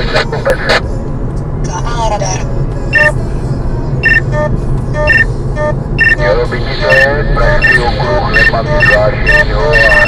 Sama radar. Mělo by ti to jet pražský okruh, nepam zvláštního a